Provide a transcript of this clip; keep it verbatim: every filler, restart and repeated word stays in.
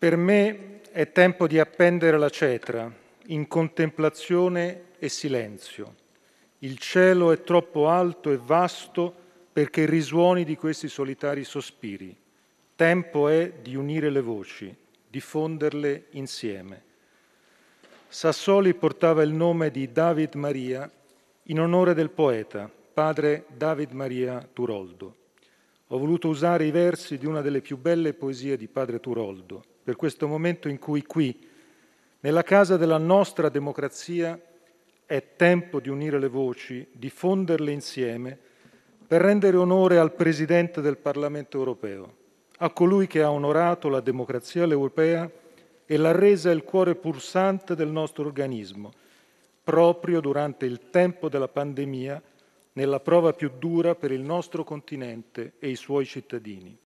Per me è tempo di appendere la cetra in contemplazione e silenzio. Il cielo è troppo alto e vasto perché risuoni di questi solitari sospiri. Tempo è di unire le voci, di fonderle insieme. Sassoli portava il nome di David Maria in onore del poeta, padre David Maria Turoldo. Ho voluto usare i versi di una delle più belle poesie di padre Turoldo, per questo momento in cui qui, nella casa della nostra democrazia, è tempo di unire le voci, di fonderle insieme, per rendere onore al Presidente del Parlamento europeo, a colui che ha onorato la democrazia europea e l'ha resa il cuore pulsante del nostro organismo, proprio durante il tempo della pandemia, nella prova più dura per il nostro continente e i suoi cittadini.